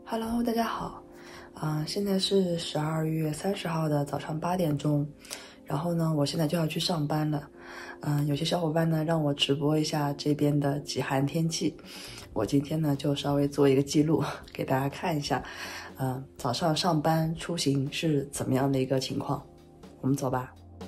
Hello， 大家好，现在是12月30号的早上8点钟，然后呢，我现在就要去上班了。有些小伙伴呢让我直播一下这边的极寒天气，我今天呢就稍微做一个记录，给大家看一下，早上上班出行是怎么样的一个情况。我们走吧。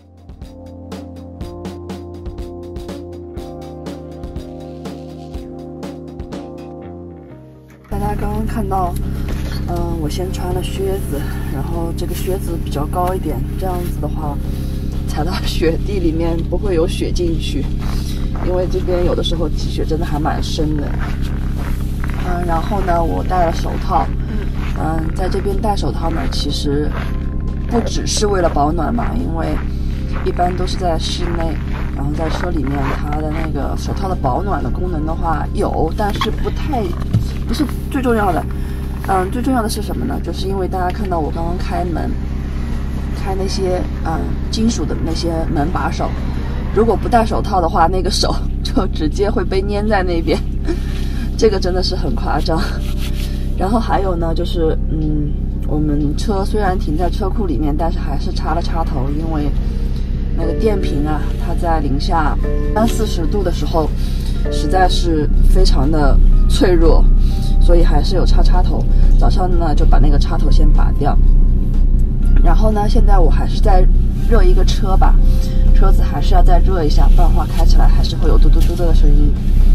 大家刚刚看到，我先穿了靴子，然后这个靴子比较高一点，这样子的话，踩到雪地里面不会有雪进去，因为这边有的时候积雪真的还蛮深的。然后呢，我戴了手套，在这边戴手套呢，其实不只是为了保暖嘛，因为一般都是在室内，然后在车里面，它的那个手套的保暖的功能的话有，但是不是最重要的。最重要的是什么呢？就是因为大家看到我刚刚开门，开那些金属的那些门把手，如果不戴手套的话，那个手就直接会被粘在那边，这个真的是很夸张。然后还有呢，就是我们车虽然停在车库里面，但是还是插了插头，因为那个电瓶啊，它在零下30-40度的时候，实在是非常的脆弱，所以还是有插头。早上呢就把那个插头先拔掉，然后呢现在我还是在热一个车吧，车子还是要再热一下，不然的话开起来还是会有嘟嘟嘟的声音。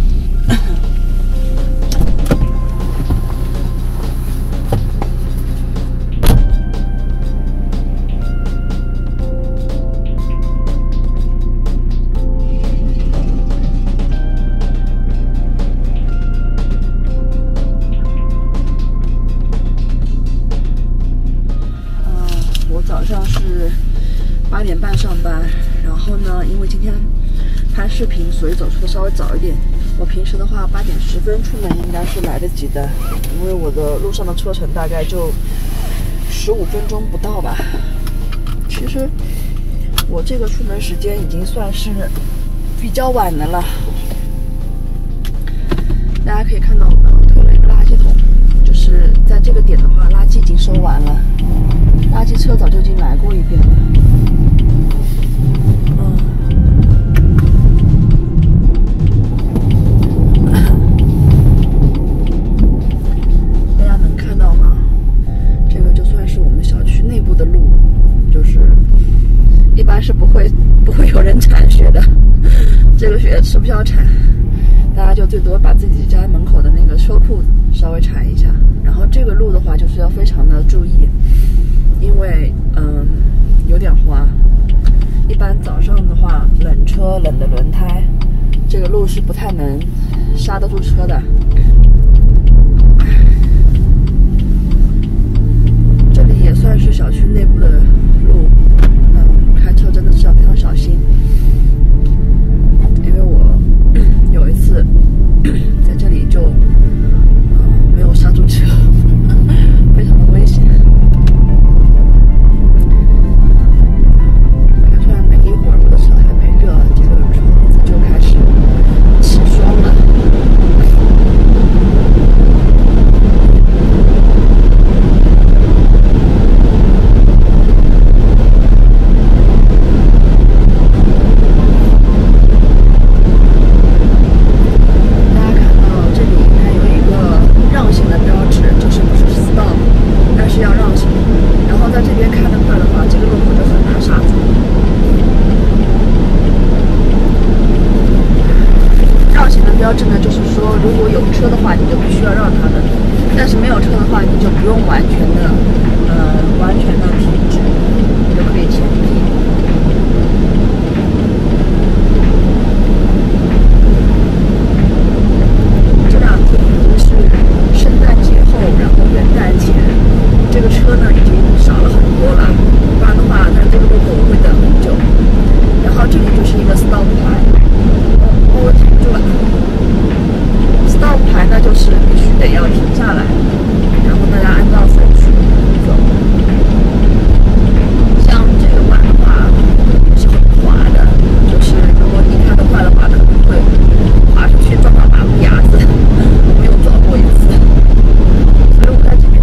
早上是8点半上班，然后呢，因为今天拍视频，所以走出的稍微早一点。我平时的话8点10分出门应该是来得及的，因为我的路上的车程大概就15分钟不到吧。其实我这个出门时间已经算是比较晚的了。大家可以看到我刚刚推了一个垃圾桶，就是在这个点的话，垃圾已经收完了。垃圾车早就已经来过一遍了。大家能看到吗？这个就算是我们小区内部的路，就是一般是不会有人铲雪的，这个雪吃不消铲，大家就最多把自己家门口的那个车库稍微铲一下。然后这个路的话，就是要非常的注意。因为有点滑，一般早上的话，冷车冷的轮胎，这个路是不太能刹得住车的。这里也算是小区内部的路，开车真的是要非常小心，因为我有一次在这里就没有刹住车，非常的危险。标志呢，就是说，如果有车的话，你就必须要让他的；但是没有车的话，你就不用完全的停止，你就可以前进。这2天已经是圣诞节后，然后元旦前，这个车呢已经少了很多了，不然的话，在这个路口我会等很久。然后这里就是一个 stop 牌，我停住了。stop 牌呢，就是必须得要停下来，然后大家按照顺序走。像这个弯的话是很滑的，就是如果你开得快的话，可能会滑出去撞到马路牙子。我没有撞过一次，所以我在这边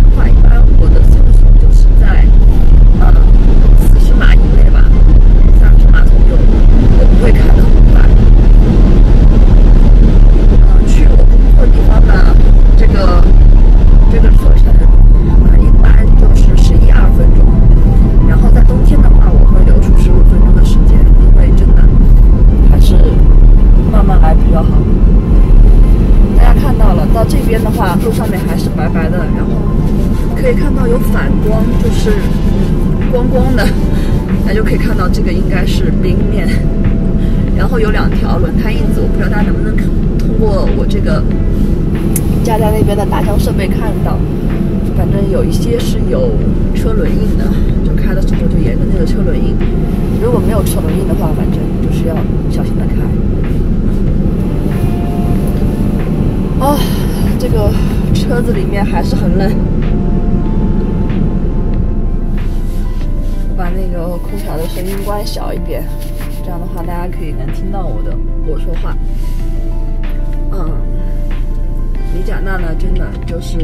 的话，路上面还是白白的，然后可以看到有反光，就是光光的，那就可以看到这个应该是冰面。然后有2条轮胎印子，我不知道大家能不能通过我这个架在那边的打枪设备看到，反正有一些是有车轮印的，就开的时候就沿着那个车轮印。如果没有车轮印的话，反正就是要小心的开。啊，这个车子里面还是很冷。我把那个空调的声音关小一点，这样的话大家可以能听到我说话。李贾纳呢，真的就是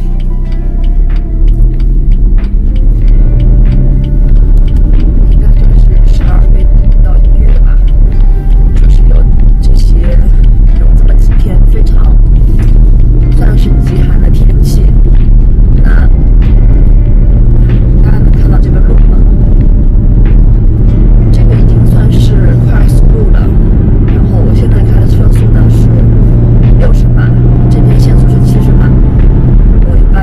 应该就是12月底到1月吧，就是有这么几天非常算是极寒的天气。那大家能看到这个路吗？这个已经算是快速路了，然后我现在开的车速呢是60码，这边限速是70码，我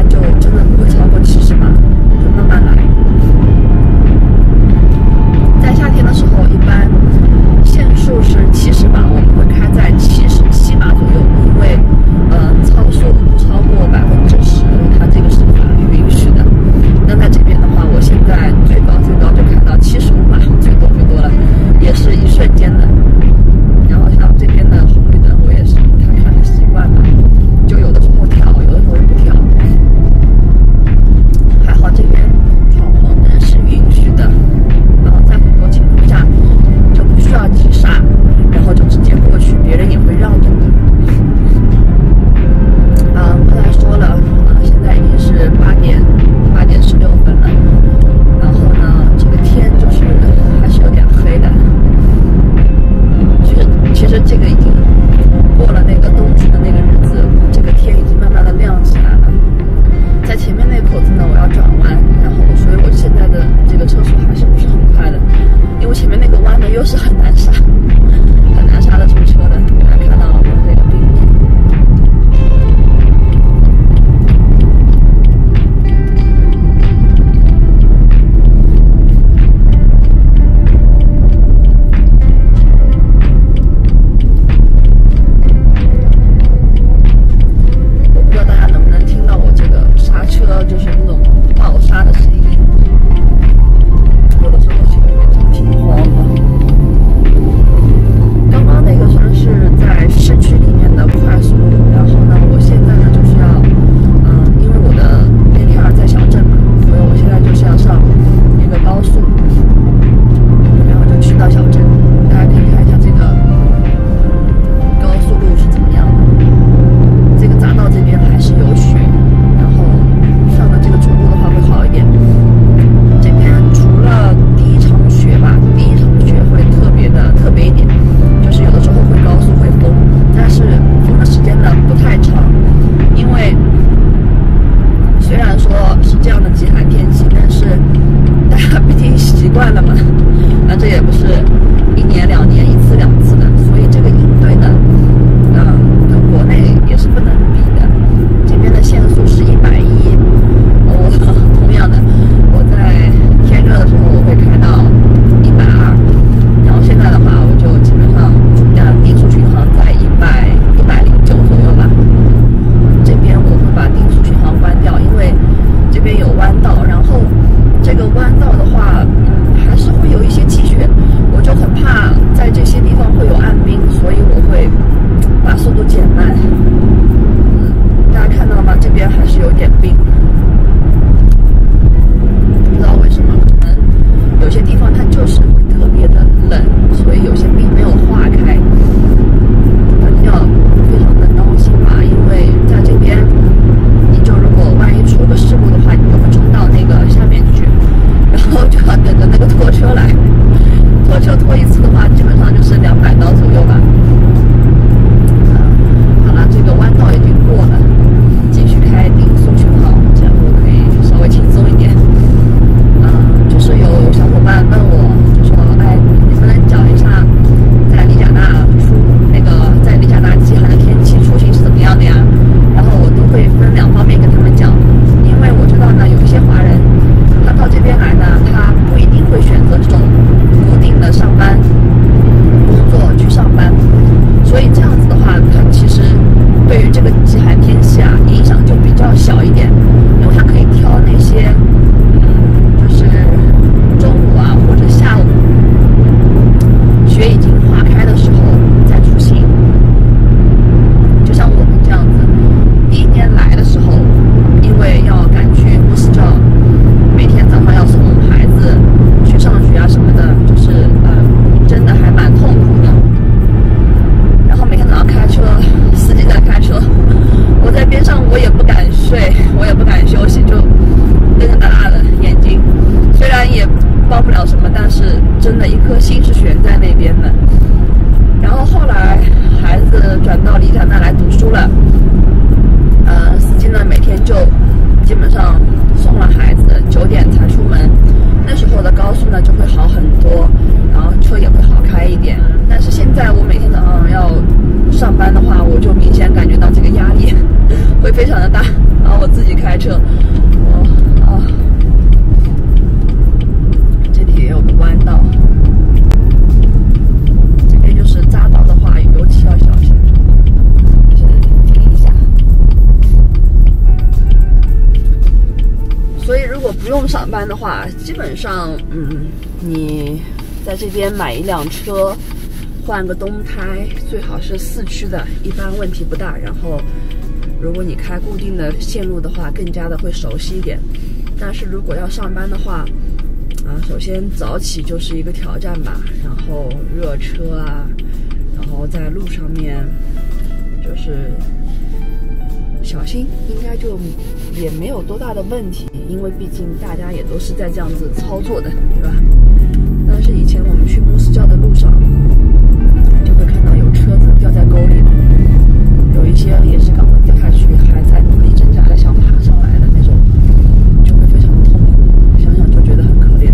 不用上班的话，基本上，你在这边买一辆车，换个冬胎，最好是4驱的，一般问题不大。然后，如果你开固定的线路的话，更加的会熟悉一点。但是如果要上班的话，首先早起就是一个挑战吧，然后热车啊，然后在路上面就是小心，应该就也没有多大的问题，因为毕竟大家也都是在这样子操作的，对吧？但是以前我们去慕斯教的路上，就会看到有车子掉在沟里，有一些也是刚刚掉下去，还在努力挣扎的想爬上来的那种，就会非常的痛苦，想想就觉得很可怜。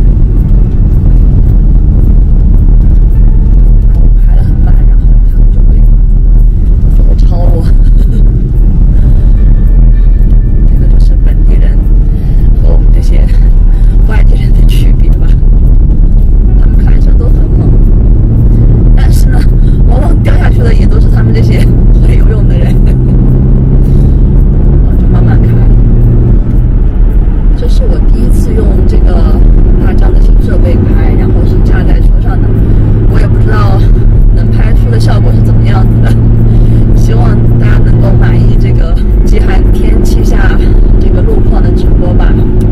我排得很慢，然后他们就会超我。这个就是本地人和我们这些外地人的区别吧。他们开车都很猛，但是呢，往往掉下去的也都是他们这些会游泳的人。就慢慢开。这是我第一次用这个大疆的新设备拍，然后是架在车上的，我也不知道能拍出的效果是怎么样子的。希望大家能够满意这个极寒天气下这个路况的直播吧。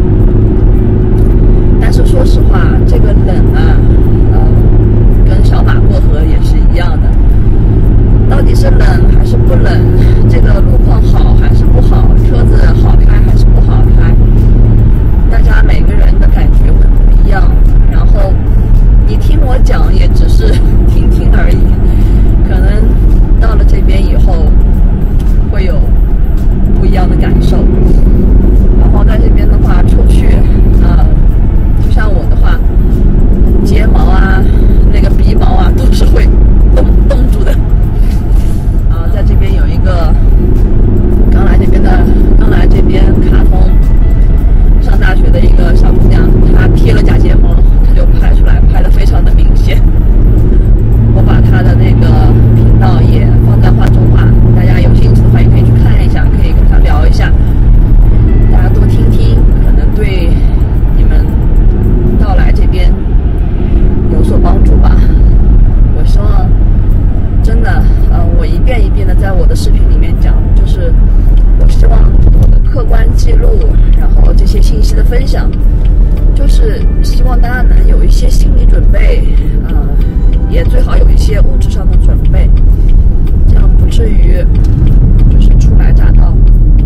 但是说实话，这个冷啊，跟小马过河也是一样的。到底是冷还是不冷？这个路况好还是不好？车子好开还是不好开？大家每个人的感觉会不一样。然后你听我讲也只是听听而已，可能到了这边以后会有不一样的感受。然后在这边的话，出去就像我的话，睫毛啊、那个鼻毛啊，都是会冻住的。在这边有一个刚来这边卡通上大学的一个小姑娘，她贴了假睫毛，她就拍出来，拍得非常的明显。我把她的那个频道也放在画中画，大家有兴趣的话也可以去看一下，可以跟她聊一下，大家多听听，可能对你们到来这边有所帮助吧。我希望真的，我一遍一遍的在我的视频里面讲，就是我希望我的客观记录，然后这些信息的分享，就是希望大家能有一些心理准备，也最好有一些物质上的准备，这样不至于就是初来乍到，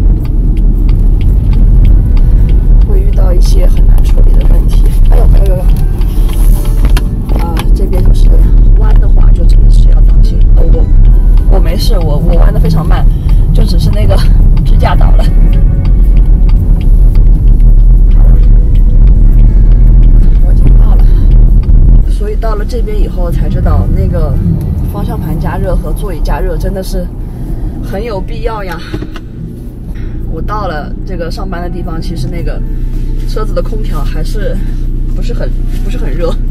会遇到一些很难处理的问题。哎呦，这边就是弯的话，就真的是要当心。我没事，我弯的非常慢，就只是那个支架倒了。我已经到了，所以到了这边以后才知道，那个方向盘加热和座椅加热真的是很有必要呀。我到了这个上班的地方，其实那个车子的空调还是不是很热。